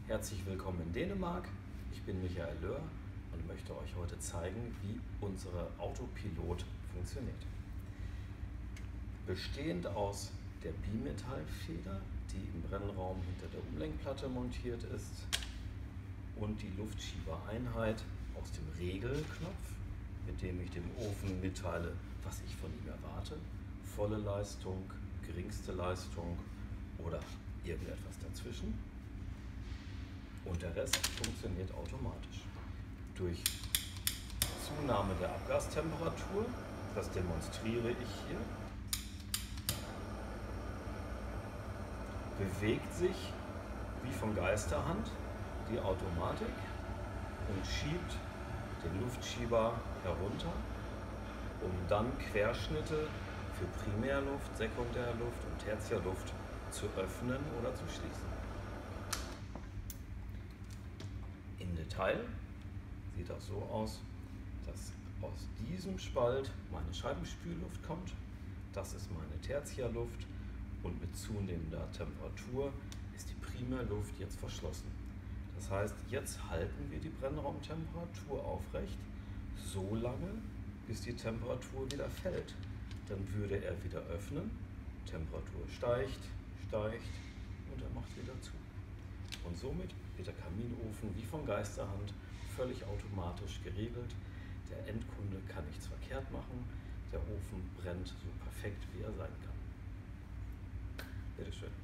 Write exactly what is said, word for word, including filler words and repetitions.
Herzlich willkommen in Dänemark. Ich bin Michael Löhr und möchte euch heute zeigen, wie unsere Autopilot funktioniert. Bestehend aus der Bimetallfeder, die im Brennraum hinter der Umlenkplatte montiert ist, und die Luftschiebereinheit aus dem Regelknopf, mit dem ich dem Ofen mitteile, was ich von ihm erwarte. Volle Leistung, geringste Leistung oder irgendetwas dazwischen. Und der Rest funktioniert automatisch. Durch Zunahme der Abgastemperatur, das demonstriere ich hier, bewegt sich wie von Geisterhand die Automatik und schiebt den Luftschieber herunter, um dann Querschnitte für Primärluft, Sekundärluft und Tertiärluft zu öffnen oder zu schließen. Im Detail sieht das so aus, dass aus diesem Spalt meine Scheibenspülluft kommt. Das ist meine Tertiärluft und mit zunehmender Temperatur ist die Primärluft jetzt verschlossen. Das heißt, jetzt halten wir die Brennraumtemperatur aufrecht, so lange, bis die Temperatur wieder fällt. Dann würde er wieder öffnen, Temperatur steigt, steigt und er macht wieder zu. Und somit wird der Kaminofen wie von Geisterhand völlig automatisch geregelt. Der Endkunde kann nichts verkehrt machen, der Ofen brennt so perfekt, wie er sein kann. Bitte schön.